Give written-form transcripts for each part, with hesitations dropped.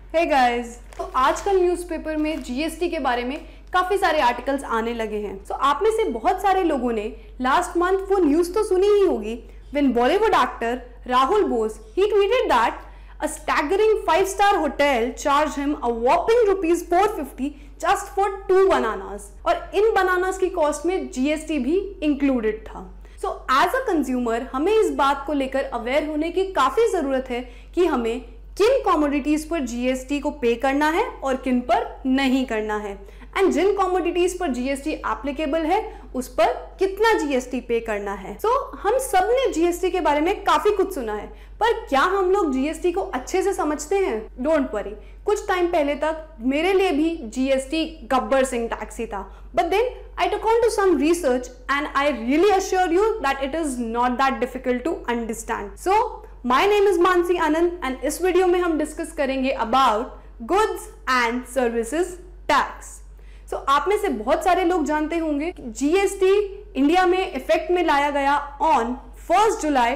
Hey guys, तो आजकल newspaper में जीएसटी के बारे में काफी सारे आर्टिकल्स आने लगे हैं। तो आप में से बहुत सारे लोगों ने लास्ट मंथ वो न्यूज़ तो सुनी ही होगी when Bollywood actor Rahul Bose he tweeted that a staggering 5-star hotel charged him a whopping ₹450 just for 2 bananas और इन बनानास की कॉस्ट में जीएसटी भी इंक्लूडेड था। सो एज अ कंज्यूमर हमें इस बात को लेकर अवेयर होने की काफी जरूरत है कि हमें किन कमोडिटीज पर जीएसटी को पे करना है और किन पर नहीं करना है, एंड जिन कमोडिटीज पर जीएसटी एप्लीकेबल है उस पर कितना जीएसटी पे करना है। सो हम सब ने जीएसटी के बारे में काफी कुछ सुना है, पर क्या हम लोग जीएसटी को अच्छे से समझते हैं? डोंट वरी, कुछ टाइम पहले तक मेरे लिए भी जीएसटी गब्बर सिंह टैक्स ही था, but then I took on to some research and I really assure you that it is not that difficult to understand. So my name is Mansi Anand and इस वीडियो में हम डिस्कस करेंगे about goods and services tax. So आप में से बहुत सारे लोग जानते होंगे कि जीएसटी इंडिया में इफेक्ट में लाया गया ऑन 1 जुलाई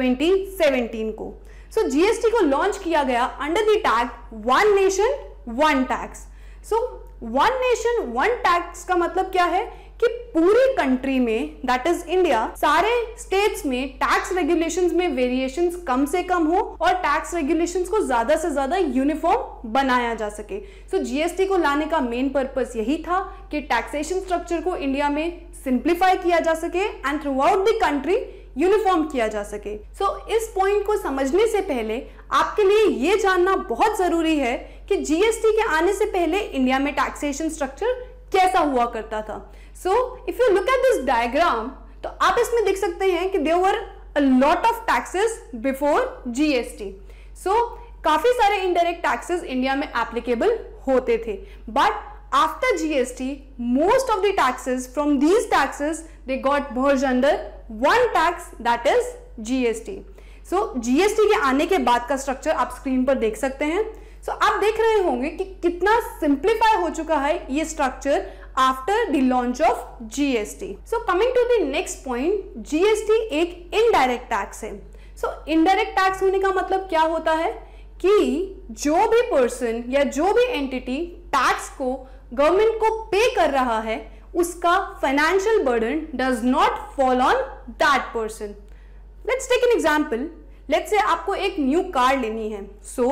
2017 को। सो जीएसटी को लॉन्च किया गया under the tag one nation one tax. So one nation one tax का मतलब क्या है कि पूरी कंट्री में, दैट इज इंडिया, सारे स्टेट्स में टैक्स रेगुलेशंस में वेरिएशंस कम से कम हो और टैक्स रेगुलेशंस को ज्यादा से ज्यादा यूनिफॉर्म बनाया जा सके। सो जीएसटी को लाने का मेन पर्पस यही था कि टैक्सेशन स्ट्रक्चर को इंडिया में सिंप्लीफाई किया जा सके and throughout the country uniform किया जा सके। सो इस पॉइंट को समझने से पहले आपके लिए ये जानना बहुत जरूरी है कि जीएसटी के आने से पहले इंडिया में टैक्सेशन स्ट्रक्चर कैसा हुआ करता था। So if you look at this diagram, तो आप इसमें देख सकते हैं कि there were a lot of taxes before GST. So काफी सारे इनडायरेक्ट टैक्सेस इंडिया में एप्लीकेबल होते थे, but after GST, most of the taxes from these taxes they got merged under one tax, that is GST. So GST के आने के बाद का स्ट्रक्चर आप स्क्रीन पर देख सकते हैं। So आप देख रहे होंगे कि कितना सिंप्लीफाई हो चुका है ये structure after the launch of GST. So coming to the next point, GST एक इनडायरेक्ट टैक्स है। So इनडायरेक्ट टैक्स होने का मतलब क्या होता है कि जो भी पर्सन या जो भी एंटिटी टैक्स को गवर्नमेंट को पे कर रहा है उसका financial burden does not fall on that person. Let's take an example. Let's say आपको एक न्यू कार लेनी है। सो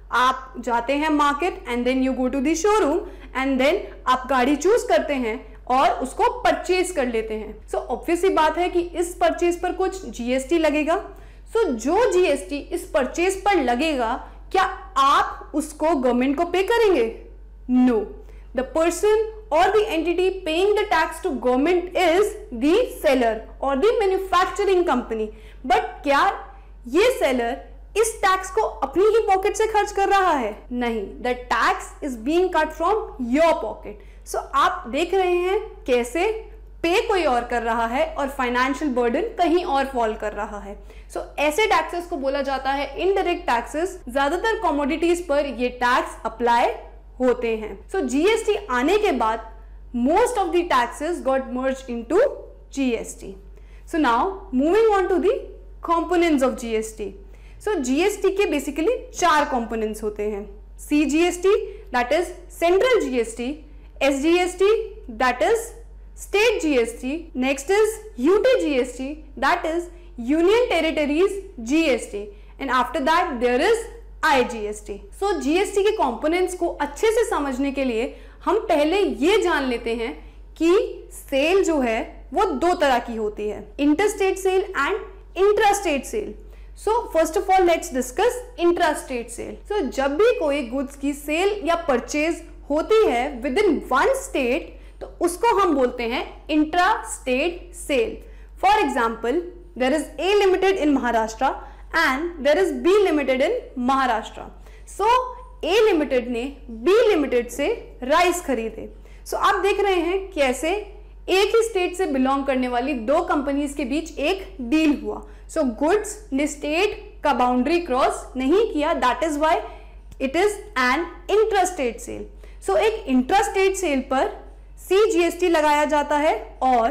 आप जाते हैं market and then you go to the showroom and then आप गाड़ी चूज करते हैं और उसको परचेज कर लेते हैं। सो ऑब्वियस सी बात है कि इस परचेज पर कुछ जीएसटी लगेगा। सो जो जीएसटी इस परचेज पर लगेगा, क्या आप उसको गवर्नमेंट को पे करेंगे? No, the person or the entity paying the tax to government is the seller or the manufacturing company. But क्या ये seller इस टैक्स को अपनी ही पॉकेट से खर्च कर रहा है? नहीं, the tax is being cut from your pocket. So आप देख रहे हैं कैसे पे कोई और कर रहा है और फाइनेंशियल बर्डन कहीं और फॉल कर रहा है। सो ऐसे टैक्सेस को बोला जाता है इनडायरेक्ट टैक्सेस। ज्यादातर कमोडिटीज पर ये टैक्स अप्लाई होते हैं। सो जीएसटी आने के बाद most of the taxes got merged into GST. So now moving on to the components of GST. So GST के बेसिकली 4 कंपोनेंट्स होते हैं। CGST, that is central GST, SGST, that is state GST, next is UTGST, that is union territories GST, and after that there is IGST. So GST के components को अच्छे से समझने के लिए हम पहले ये जान लेते हैं कि सेल जो है वो 2 तरह की होती है, interstate sale and intrastate sale. So first of all let's discuss intrastate sale. So जब भी कोई गुड्स की सेल या परचेज होती है विद इन वन स्टेट, तो उसको हम बोलते हैं intrastate sale. For example, there is A limited in Maharashtra and there is B limited in Maharashtra. So A limited ने B limited से राइस खरीदे। So आप देख रहे हैं कैसे एक ही स्टेट से बिलोंग करने वाली 2 कंपनीज के बीच एक डील हुआ। So गुड्स ने स्टेट का बाउंड्री क्रॉस नहीं किया, that is why it is an intrastate sale. So एक इंट्रास्टेट सेल पर CGST लगाया जाता है और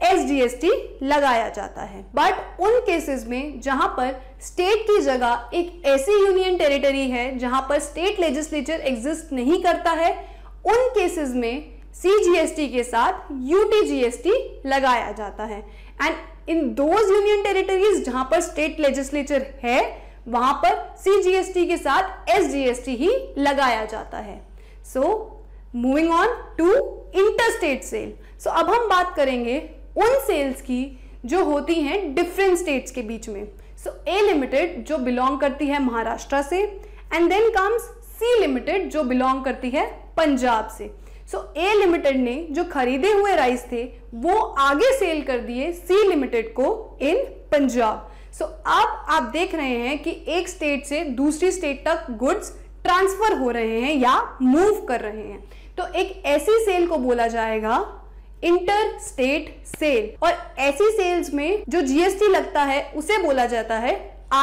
SGST लगाया जाता है। बट उन केसेस में जहां पर स्टेट की जगह एक ऐसी यूनियन टेरिटरी है जहां पर स्टेट लेजिस्लेचर एग्जिस्ट नहीं करता है, उन केसेस में CGST के साथ UTGST लगाया जाता है। And in those union territories जहां पर स्टेट लेजिस्लेचर है, वहां पर CGST के साथ SGST ही लगाया जाता है। So moving on to interstate sale. So अब हम बात करेंगे उन सेल्स की जो होती हैं डिफरेंट स्टेट्स के बीच में। सो A लिमिटेड जो बिलोंग करती है महाराष्ट्र से, and then comes C limited जो बिलोंग करती है पंजाब से। सो A लिमिटेड ने जो खरीदे हुए राइस थे वो आगे सेल कर दिए C लिमिटेड को इन पंजाब। सो अब आप देख रहे हैं कि एक स्टेट से दूसरी स्टेट तक गुड्स ट्रांसफर हो रहे हैं या मूव कर रहे हैं, तो एक ऐसी सेल को बोला जाएगा इंटर स्टेट सेल। और ऐसी सेल्स में जो GST लगता है उसे बोला जाता है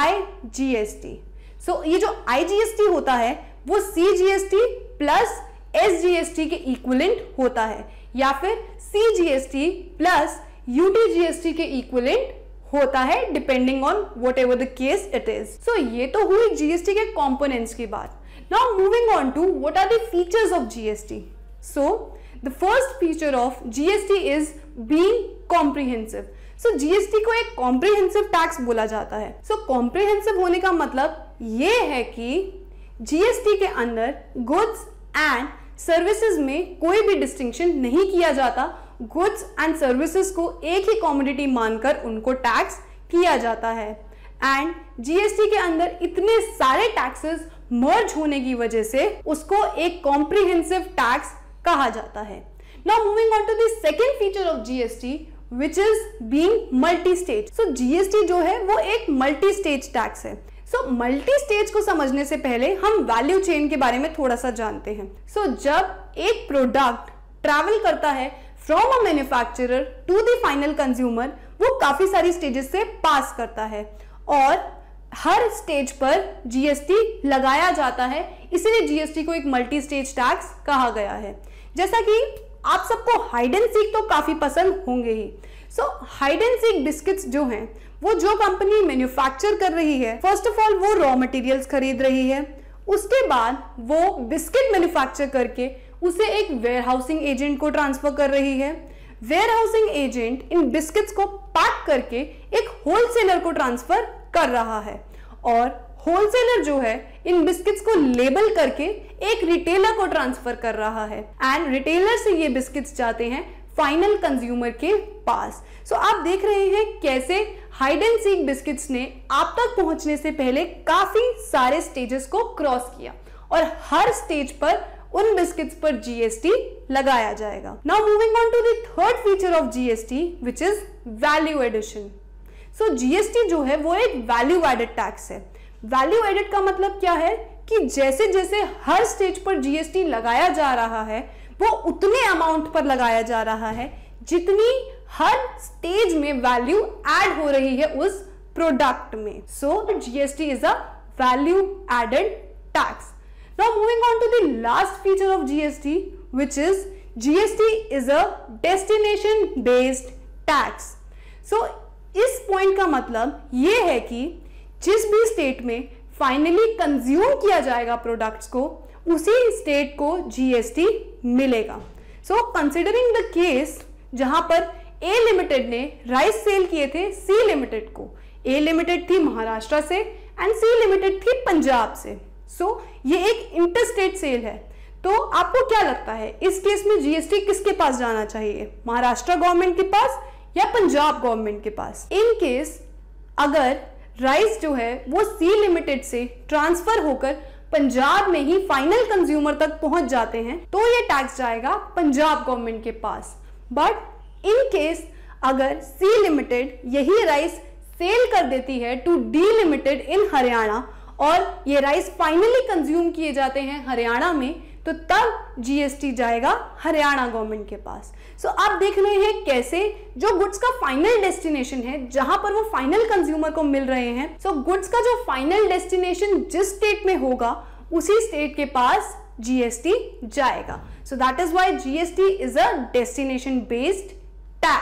IGST। सो ये जो IGST होता है वो CGST प्लस SGST के इक्विवेलेंट होता है, या फिर CGST प्लस UTGST के इक्विवेलेंट होता है, depending on whatever the case it is. So ये तो हुई GST के कंपोनेंट्स की बात। Now moving on to what are the features of GST। So the first feature of GST is being comprehensive. So GST को एक comprehensive tax बोला जाता है। सो कॉम्प्रिहेंसिव होने का मतलब ये है कि GST के अंदर गुड्स एंड सर्विसेज में कोई भी डिस्टिंक्शन नहीं किया जाता। गुड्स एंड सर्विसेज को एक ही कमोडिटी मानकर उनको टैक्स किया जाता है। एंड GST के अंदर इतने सारे टैक्सेस मर्ज होने की वजह से उसको एक कॉम्प्रिहेंसिव टैक्स कहा जाता है। Now moving on to the second feature of GST which is being multi stage. So GST जो है वो एक मल्टी स्टेज टैक्स है। सो मल्टी स्टेज को समझने से पहले हम वैल्यू चेन के बारे में थोड़ा सा जानते हैं। सो जब एक प्रोडक्ट ट्रैवल करता है from a manufacturer to the final consumer, वो काफी सारी स्टेजेस से पास करता है और हर स्टेज पर GST लगाया जाता है, इसीलिए GST को एक मल्टी स्टेज टैक्स कहा गया है। जैसा कि आप सबको हाइड एंड सीक तो काफी पसंद होंगे ही। So hide and seek biscuits जो हैं वो जो कंपनी मैन्युफैक्चर कर रही है, फर्स्ट ऑफ ऑल वो रॉ मटेरियल्स खरीद रही है, उसके बाद वो बिस्किट मैन्युफैक्चर करके उसे एक वेयरहाउसिंग एजेंट को ट्रांसफर कर रही है। वेयरहाउसिंग एजेंट इन बिस्किट्स को पैक करके एक होलसेलर को ट्रांसफर कर रहा है और होलसेलर जो है इन बिस्किट्स को लेबल करके एक रिटेलर को ट्रांसफर कर रहा है एंड रिटेलर से ये बिस्किट्स जाते हैं फाइनल कंज्यूमर के पास। सो आप देख रहे हैं कैसे हाइड एंड सीक बिस्किट्स ने आप तक पहुंचने से पहले काफी सारे स्टेजेस को क्रॉस किया और हर स्टेज पर उन बिस्किट्स पर GST लगाया जाएगा। Now moving on to the third feature of GST which is value addition. So GST जो है वो एक वैल्यू एडेड टैक्स है। वैल्यू एडेड का मतलब क्या है कि जैसे जैसे हर स्टेज पर GST लगाया जा रहा है वो उतने अमाउंट पर लगाया जा रहा है जितनी हर स्टेज में वैल्यू ऐड हो रही है उस प्रोडक्ट में। So GST is a value added tax. Now moving on to the last feature of GST which is GST is a destination based tax। So इस पॉइंट का मतलब ये है कि जिस भी स्टेट में फाइनली कंज्यूम किया जाएगा प्रोडक्ट्स को उसी स्टेट को GST मिलेगा। सो कंसिडरिंग द केस जहां पर A लिमिटेड ने राइस सेल किए थे C लिमिटेड को, A लिमिटेड थी महाराष्ट्र से एंड C लिमिटेड थी पंजाब से। सो ये एक इंटरस्टेट सेल है। तो आपको क्या लगता है इस केस में GST किसके पास जाना चाहिए, महाराष्ट्र गवर्नमेंट के पास या पंजाब गवर्नमेंट के पास? इन केस अगर राइस जो है वो C लिमिटेड से ट्रांसफर होकर पंजाब में ही फाइनल कंज्यूमर तक पहुंच जाते हैं तो ये टैक्स जाएगा पंजाब गवर्नमेंट के पास। बट इन केस अगर C लिमिटेड यही राइस सेल कर देती है to D limited in Haryana और ये राइस फाइनली कंज्यूम किए जाते हैं हरियाणा में, तो तब GST जाएगा हरियाणा गवर्नमेंट के पास। सो आप देख रहे हैं कैसे जो गुड्स का फाइनल डेस्टिनेशन है जहां पर वो फाइनल कंज्यूमर को मिल रहे हैं, सो गुड्स का जो फाइनल डेस्टिनेशन जिस स्टेट में होगा उसी स्टेट के पास GST जाएगा। So that is why GST is a destination based tax.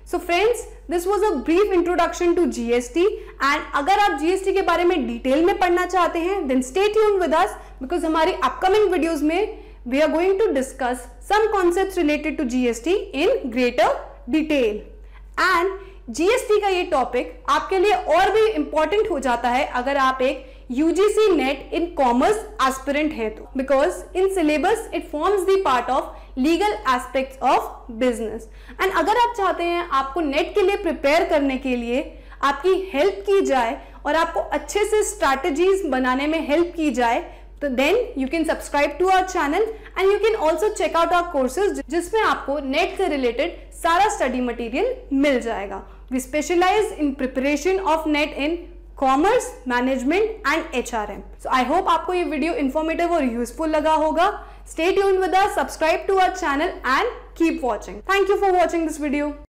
So friends, this was a brief introduction to GST and अगर आप जीएसटी के बारे में डिटेल में पढ़ना चाहते हैं then stay tuned with us, because हमारी अपकमिंग वीडियोस में we are going to discuss some concepts related to GST in greater detail. And GST का ये टॉपिक आपके लिए और भी इंपॉर्टेंट हो जाता है अगर आप एक UGC NET in commerce aspirant है तो, because in syllabus it forms the part of legal aspects of business. And अगर आप चाहते हैं आपको नेट के लिए प्रिपेयर करने के लिए आपकी हेल्प की जाए और आपको अच्छे से स्ट्रैटेजीज बनाने में हेल्प की जाए, तो then you can subscribe to our channel and you can also check out our courses, जिसमें आपको नेट से रिलेटेड सारा स्टडी मटेरियल मिल जाएगा। We specialise in preparation of NET in commerce, management and HRM। So I hope आपको ये video informative और useful लगा होगा। Stay tuned with us, subscribe to our channel and keep watching. Thank you for watching this video.